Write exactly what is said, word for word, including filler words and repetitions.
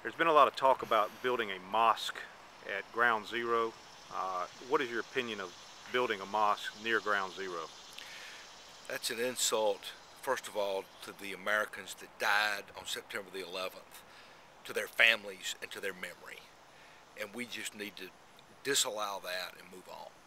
There's been a lot of talk about building a mosque at Ground Zero. Uh, what is your opinion of building a mosque near Ground Zero? That's an insult, first of all, to the Americans that died on September the eleventh, to their families and to their memory. And we just need to disallow that and move on.